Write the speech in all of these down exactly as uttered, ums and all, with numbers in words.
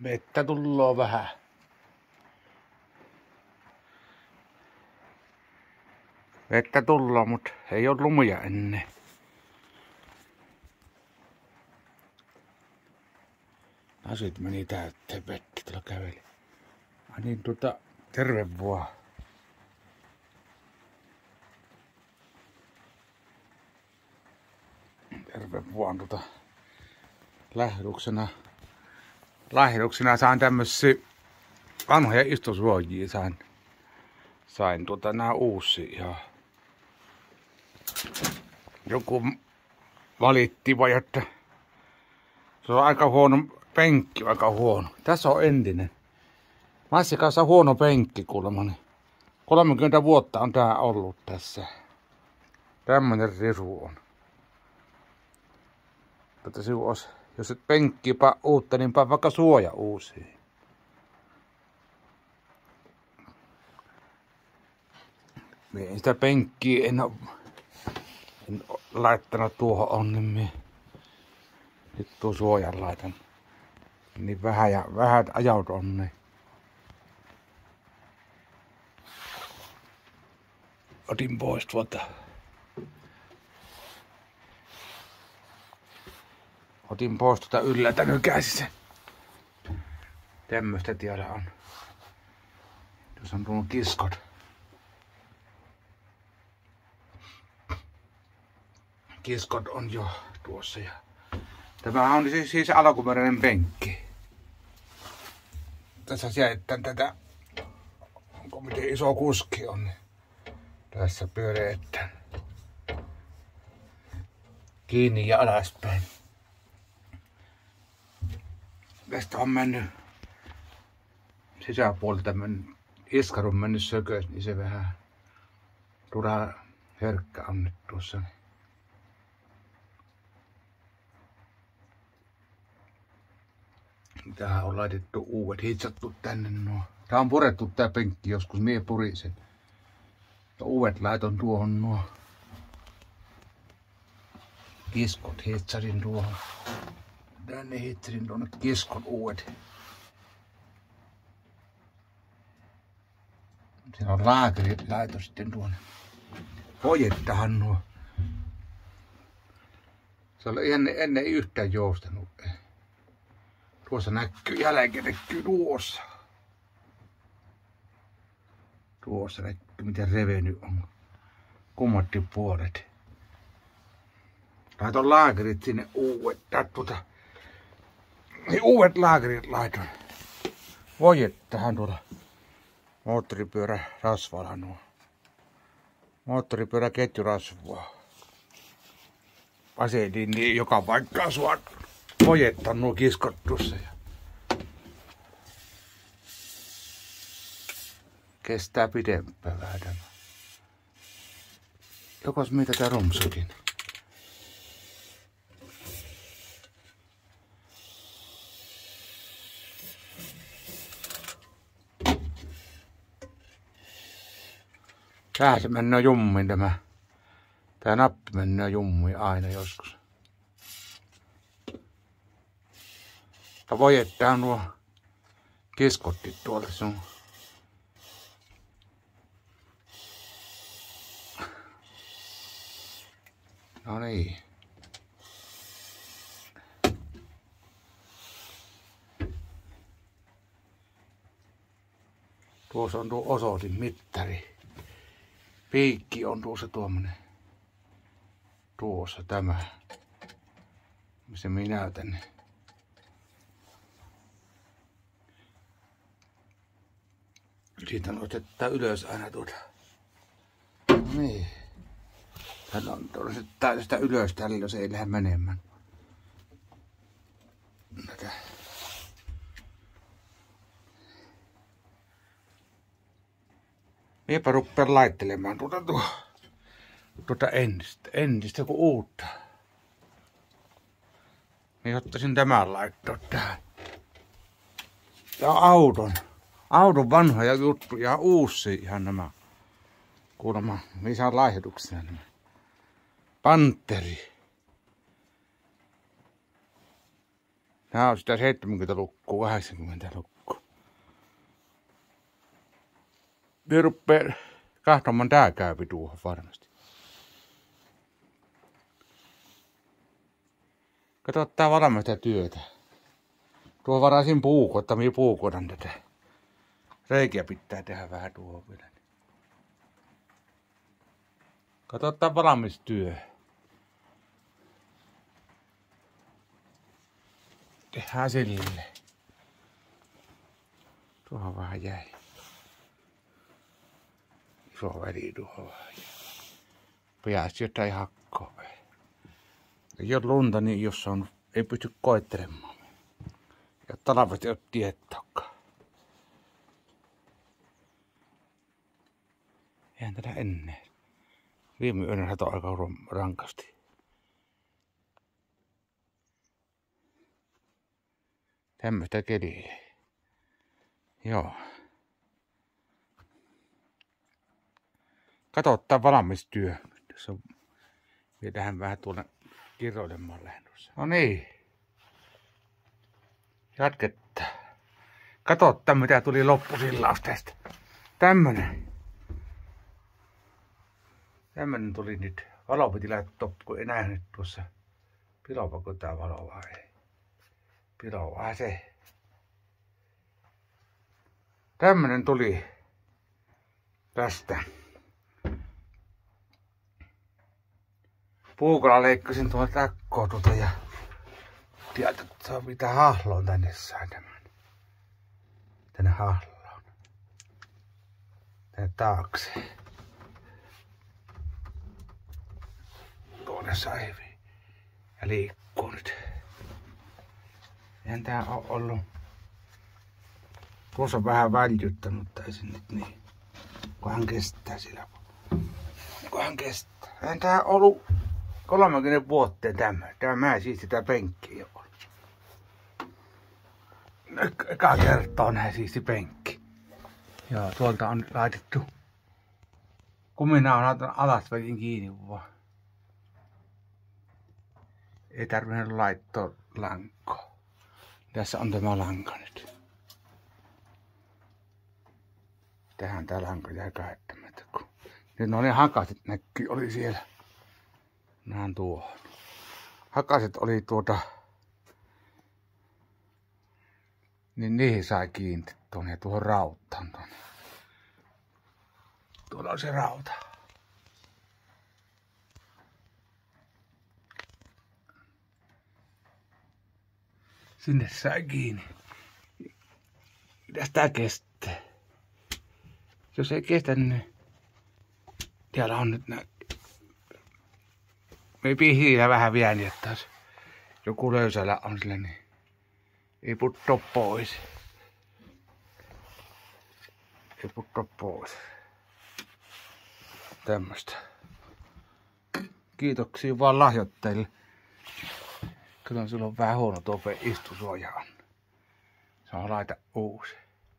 Vettä tulloo vähän. Vettä tulloo, mut ei oo lumia ennen. Lasit meni täytteen vettä, tuolla käveli. Ai niin, tuota, terve vaan. Terve vaan tuota. Lähduksena. Lähduksena sain tämmösiä vanhoja istusuojia. Sain, sain tuota nää uusia. Ja joku valitti vai, että se on aika huono penkki, aika huono. Tässä on entinen. Massi kanssa huono penkki kuulemma. kolmekymmentä vuotta on tää ollut tässä. Tämmönen risu on. Mutta se olisi, jos et penkkipä uutta, niin pää vaikka suoja uusia. Mie sitä penkkiä en oo, en oo laittanut tuohon on, niin mie nyt tuon suojan laitan. Niin vähän ja vähän ajaut on niin. Otin pois tuolta. Otin pois tuota yllätä nykäisissä. Tämmöstä tiedä on. Tuossa on tuon kiskot. Kiskot on jo tuossa. Ja tämä on siis, siis alkuperäinen penkki. Tässä selittän tätä. Onko miten iso kuski on. Niin tässä pyöreetään. Kiinni ja alaspäin. Tästä on mennyt sisäpuolelta tämmönen iskaru on mennyt sökös, niin se vähän turha herkkä on nyt tuossa. Tähän on laitettu uudet, hitsattu tänne nuo. Tää on purettu tää penkki joskus, mie purisen. Ja uudet laiton tuohon nuo. Kiskot hitsarin tuohon. Tänne hitsarin tuonne kiskon uudet. Siellä on laakerit laito sitten tuonne. Hojettahan nuo. Se oli ennen, ennen ei yhtään joustanut. Tuossa näkyy, jälkeen näkyy tuossa. Tuossa näkyy, miten reveny on. Kummatkin puolet. Laitoin laakerit sinne uudet. Tuota, niin uudet laakerit laitoin. Vojettahan tuolla. Moottoripyörä rasvalla nuo. Moottoripyörä ketjurasvaa. Vaselin niin joka paikkaan sua vojettan nuo kiskot tuossa. Kestää pidempään vähän tämä. Jokos mitä tää rumsukin. Tää se mennää jummiin tämä. Tää nappi mennää jummiin aina joskus. Ja vojettaa nuo kiskottit tuolta sun. No niin. Tuossa on tuo osoitin mittari. Piikki on tuossa tuommoinen. Tuossa tämä. Missä minä näytän. Siitä nostetaan ylös aina tuota. No niin. Tän on tuolla sitä ylös tällä, jos ei lähde menemään. Tätä. Miepä rupean laittelemaan tuota, tuota, tuota entistä, entistä kuin uutta. Niin ottaisin tämän laittaa tähän. Ja auton. Auton vanhoja juttuja, uusia ihan nämä. Kuulemma, missä on laihduksena nämä. Panteri. Nää on sitä seitsemänkymmentälukua, kahdeksankymmentälukua. Ne ruppee kahtomaan tää käypi tuohon varmasti. Kato tää valmista työtä. Tuo varasin puukotta, minä puukotan tätä. Reikiä pitää tehdä vähän tuohon vielä. Kato tää valmistyö. Tehdään sille. Tuohon vähän jäi. Iso väli tuohon vähän jäi. Piäisi jotain hakkoa. Ei ole lunta, niin jos on, ei pysty koittelemaan. Ja talvet ei ole tiettoakaan. Eihän tätä ennen. Viime yönä sato aika rankasti. Tämmöistä keliä. Joo. Kato tää valmistyö. Tässä on viedään vähän tuonne kiroilemaan lähdössä. No niin. Jatketta. Kato mitä tuli loppusillaus tästä. Tämmönen. Tämmönen tuli nyt. Valo piti laittaa, kun ei nähnyt tuossa. Pilovako tää valo vai ei? Pilovaa se. Tämmönen tuli tästä. Puukolla leikkasin tuolta takkoa tuota ja tiedät, että se on mitä hahloon tänne sain tämän. Tänne hahloon. Tänne taakse. Tuonne saiviin. Ja liikkuu nyt. Eihän tää oo ollut. Tuossa on vähän väljyttä, mutta ei se nyt niin. Kunhan kestää sillä. Kunhan kestää. Eihän tää ollut kolmekymmentä vuotta tämä. Tämä mä siis sitä penkkiä on. Eka kertaa on näin siisti penkki. Joo, tuolta on laitettu. Kun minä on laitanut alas väkin kiinni vaan. Ei tarvinnut laittaa lankoa. Tässä on tämä lanka nyt. Tähän tää lanka jäi käyttämättä. Nyt no ne hakaset näkyy, oli siellä. Nähän tuohon. Hakaset oli tuota. Niin niihin sai kiinni tuonne tuohon rautaan tuonne. Tuolla on se rauta. Sinne sai kiinni. Mitäs tää kestää? Jos ei kestä, niin täällä on nyt nää. Me pihiillä vähän vielä, niin että joku löysällä on sillä, niin ei putto pois. Ei putto pois. Tämmöstä. Kiitoksia vaan lahjoittajille. Kyllä sulla on vähän huono tuo istusuoja on. Se on laita uusi.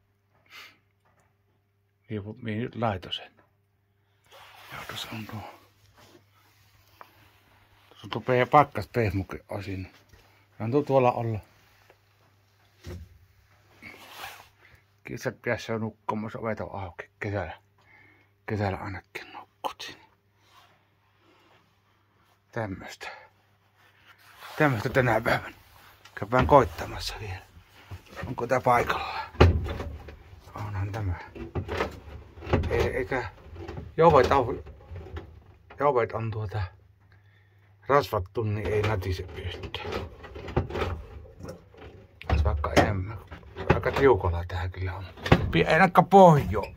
Mihin nyt laito sen? Joo, tuossa on tuo. Tuossa on tuo pakkas pehmuke osin. On tuo tuolla olla. Kissat päässä on nukkumassa, ovet on auki kesällä. Kesällä ainakin nukkut siinä. Tämmöstä. Tämmöstä tänä päivänä. Käydään koittamassa vielä. Onko tää paikalla? Onhan tämä. Ei, eikä jovet on, jovet on tuota rasvattu, niin ei natise yhtään. Olisi vaikka enemmän. Aika tiukolla tää kyllä on. Ei nakka pohjoon.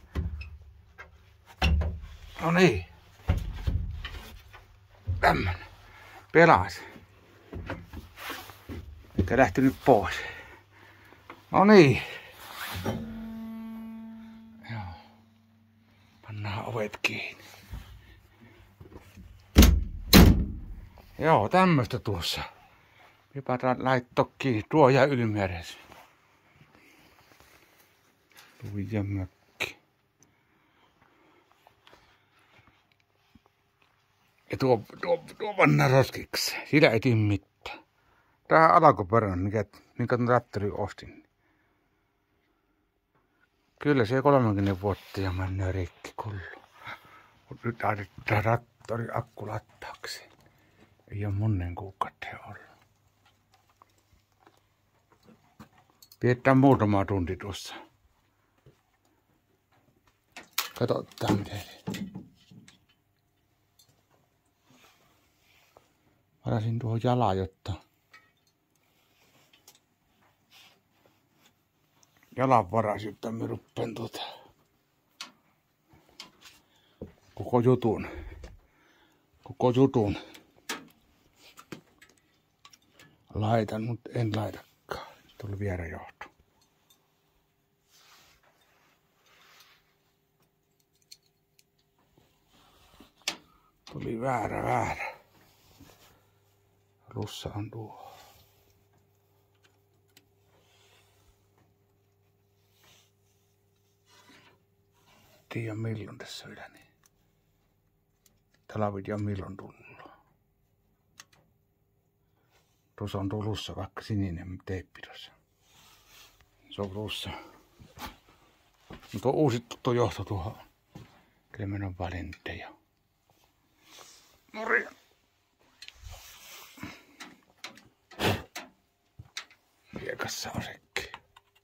No niin. Tämmönen. Pelasi. Eikä lähtenyt pois. No niin. Joo. Pannaan ovet kiinni. Joo, tämmöstä tuossa. Pipataan laittaa kiinni. Tuo jää ylimääräisen. Tuija mökki. Ja tuo, tuo, tuo pannaan roskiksi. Sillä ei tee mitään. Tähän alkuperän, mikä, minkä traktori ostin. Kyllä se kolmekymmentä vuotta ja menee rikki kullu. Nyt ajetaan traktori akku lattaaksi. Ei ole monen kuukauden ollut. Pidetään muutama tunti tuossa. Katsotaan miten. Varasin tuohon jalan, jotta jalan varasin, jotta mä ruppeen tuota koko jutun. Koko jutun. Laitan, mutta en laitakaan. Tuli vielä johto. Tuli väärä, väärä. Russa on tuo. Tiedä milloin tässä yläni. Talvit ja milloin tullut. Tuossa on tuo russa, vaikka sininen teippi tuossa. Se on russa. Mutta on uusittu tuo johto tuohon. Kyllä meillä on valinteja. Morjens. Hiekassa on sekki.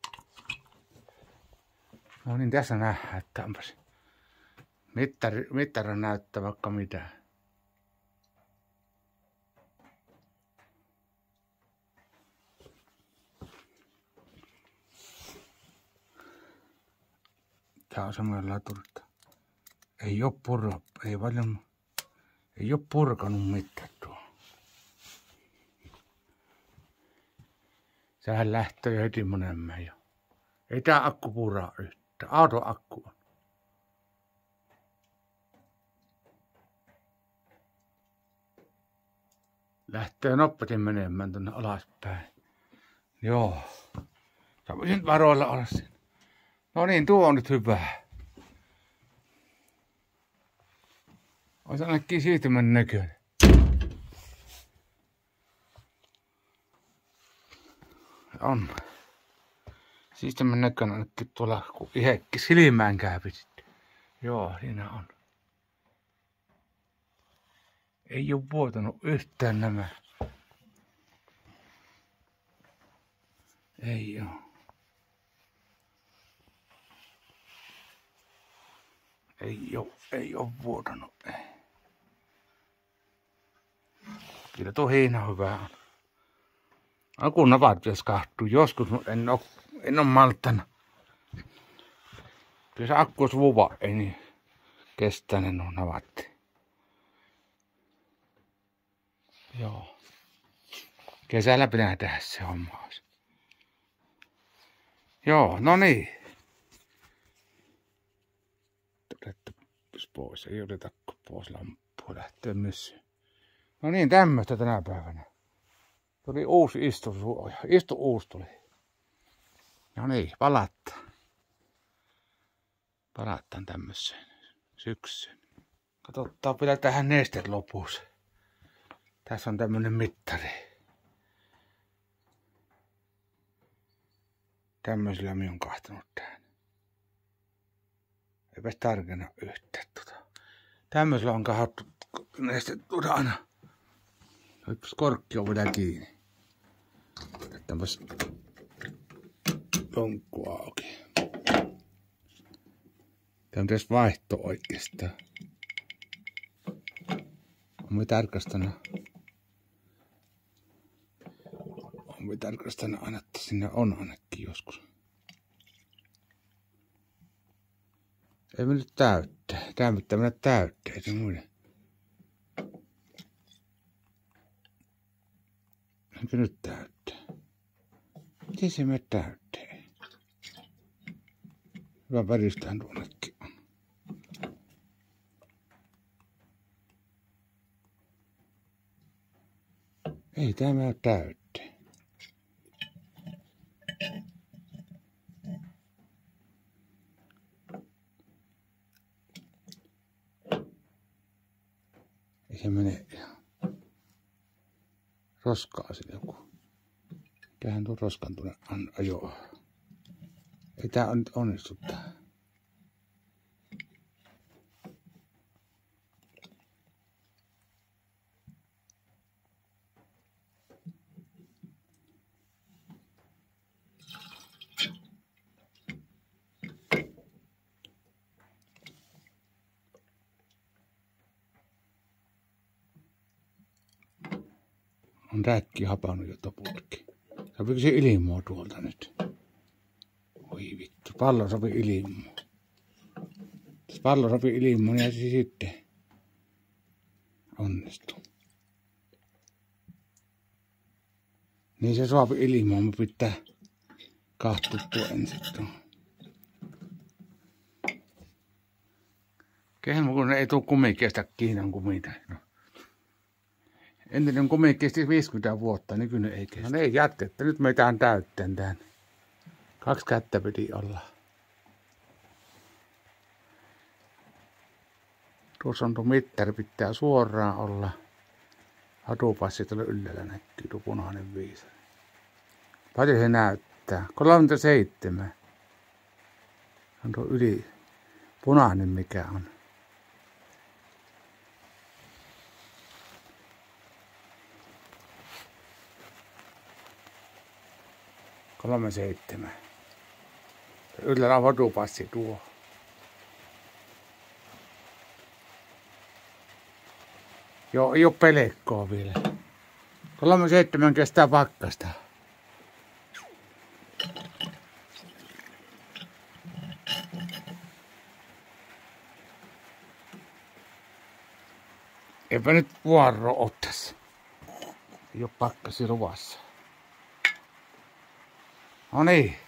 No niin, tässä nähdään, että onpas mittari, mittari näyttää vaikka mitä. Tää on semmoinen laturi, että ei oo purra, ei paljon, ei oo purkanut mitään tuo. Sehän lähtee jo heti monemmän jo. Ei tää akku puraa yhtään. Auton akku on. Lähtee nopeasti menemään tonne alaspäin. Joo. Sä voisin varoilla olla siinä. No niin, tuo on nyt hyvä. Ois ainakin siirtymän näköinen. On. Siirtymän näköinen ainakin tuolla, kun ihekki silmään käypi sitten. Joo, siinä on. Ei oo vuotanut yhtään nämä. Ei oo. Ei oo, ei oo vuotanut. Ei. Kyllä tuo hiina hyvä on. Akun navat pitäis kahtua joskus, mutta en oo, en oo malttanut. Kyllä se akku olisi vuva, ei niin kestää ne nuo navat. Joo. Kesällä pitää tehdä se homma. Joo, no niin. Otettu pois, ei oteta pois lamppua, lähtee myssyyn. No niin, tämmöistä tänä päivänä. Tuli uusi istusuoja. Istu uusi tuli. No niin, palataan. Palataan tämmöiseen syksyyn. Katsotaan vielä tähän nestet lopussa. Tässä on tämmönen mittari. Tämmöisellä minä olen kahtanut tähän. Eipäs tarkenna yhtään tota. Tämmöisellä on kahattu nestet tuota aina. Nyt korkki on vielä kiinni. Otettaanpas lonkku auki. Tämä on tässä vaihto oikeastaan. Olen tarkastanut. Olen tarkastanut aina, että siinä on ainakin joskus. Ei mene täyttää. Tämä pitää mennä täyttää, ei se muiden. Eikö nyt täyttää? Miten se mene täyttää? Hyvä väristähän tuonnekin on. Ei tämä ole täyttää. Ei se mene ihan. Roskaa sille joku. Mitähän tuo roskan tuonne ajoa? Ei tää on nyt onnistu tää. On räkki hapannut jo toputkin. Sopiiko se ilmoa tuolta nyt? Oi vittu, pallo sopi ilmoa. Jos pallo sopi ilmoa, niin se sitten onnistuu. Niin se saapi ilmoa, mun pitää kahtuttua ensin tuon. Kehmo, kun ei tuu kumikeesta Kiinan kumita. No. Entinen kumi kesti viisikymmentä vuotta, nykyinen ei kestä. No ei jatketta, nyt meitään täytteen tän. Kaksi kättä piti olla. Tuossa on tuo mittari, pitää suoraan olla. Hatupassi tuolla ylhäällä näkyy, tuo punainen viisari. Paljon se näyttää? kolmekymmentäseitsemän. On tuo yli punainen mikä on. kolme seitsemän. Yllällä on hatupassi tuo. Joo, ei oo pelekkoa vielä. kolme seitsemän kestää pakkasta. Eipä nyt vuoro oo tässä. Ei oo pakkasi luvassa. No niin.